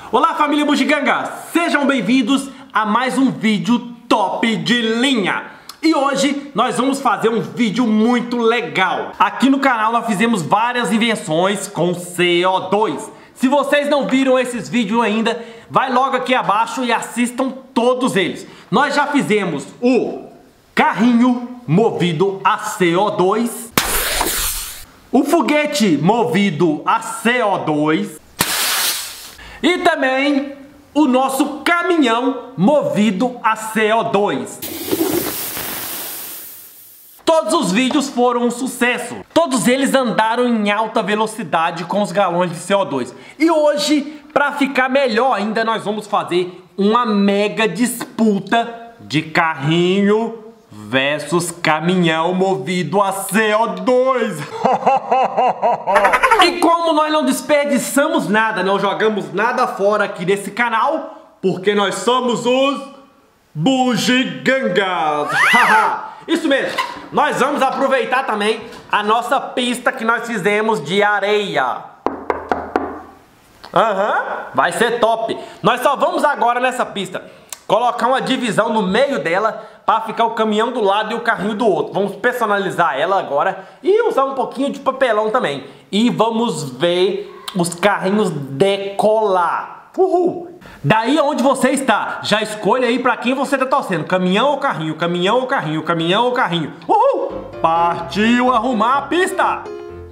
Olá família Bugiganga, sejam bem-vindos a mais um vídeo top de linha. E hoje nós vamos fazer um vídeo muito legal. Aqui no canal nós fizemos várias invenções com CO2. Se vocês não viram esses vídeos ainda, vai logo aqui abaixo e assistam todos eles. Nós já fizemos o carrinho movido a CO2, o foguete movido a CO2 e também o nosso caminhão movido a CO2. Todos os vídeos foram um sucesso. Todos eles andaram em alta velocidade com os galões de CO2. E hoje, para ficar melhor ainda, nós vamos fazer uma mega disputa de carrinho versus caminhão movido a CO2. E como nós não desperdiçamos nada, não jogamos nada fora aqui desse canal, porque nós somos os Bugigangas. Isso mesmo, nós vamos aproveitar também a nossa pista que nós fizemos de areia. Vai ser top. Nós só vamos agora nessa pista colocar uma divisão no meio dela para ficar o caminhão do lado e o carrinho do outro. Vamos personalizar ela agora e usar um pouquinho de papelão também. E vamos ver os carrinhos decolar. Uhul! Daí onde você está, já escolha aí para quem você está torcendo. Caminhão ou carrinho, caminhão ou carrinho, caminhão ou carrinho. Uhul! Partiu arrumar a pista!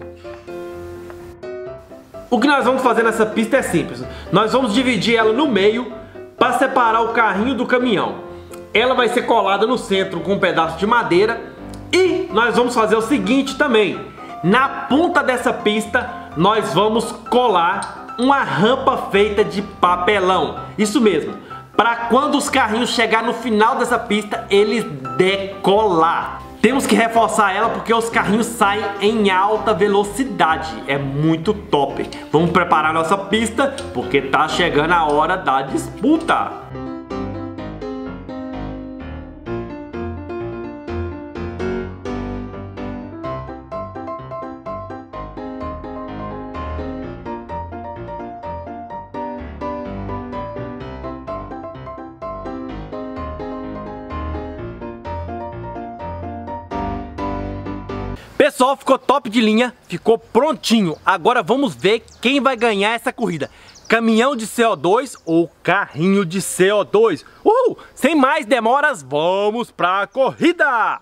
O que nós vamos fazer nessa pista é simples. Nós vamos dividir ela no meio para separar o carrinho do caminhão. Ela vai ser colada no centro com um pedaço de madeira. E nós vamos fazer o seguinte também. Na ponta dessa pista nós vamos colar uma rampa feita de papelão. Isso mesmo, para quando os carrinhos chegar no final dessa pista, eles decolar. Temos que reforçar ela porque os carrinhos saem em alta velocidade. É muito top. Vamos preparar nossa pista porque tá chegando a hora da disputa. Pessoal, ficou top de linha, ficou prontinho. Agora vamos ver quem vai ganhar essa corrida. Caminhão de CO2 ou carrinho de CO2? Sem mais demoras, vamos pra corrida!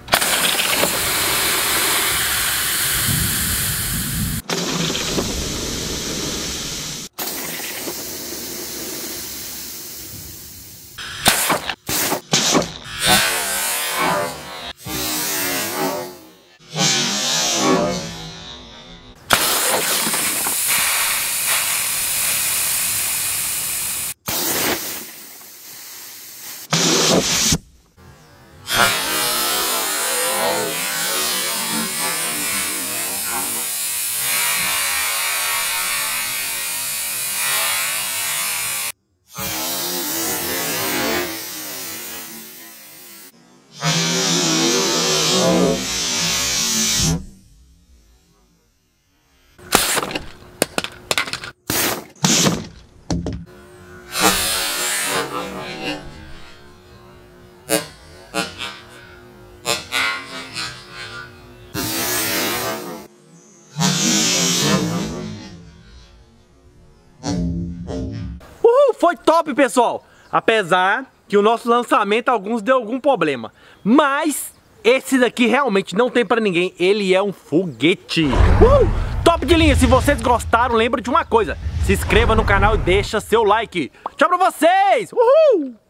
Foi top, pessoal! Apesar que o nosso lançamento, alguns deu algum problema. Mas esse daqui realmente não tem pra ninguém. Ele é um foguete. Top de linha! Se vocês gostaram, lembra de uma coisa. Se inscreva no canal e deixa seu like. Tchau pra vocês! Uhul!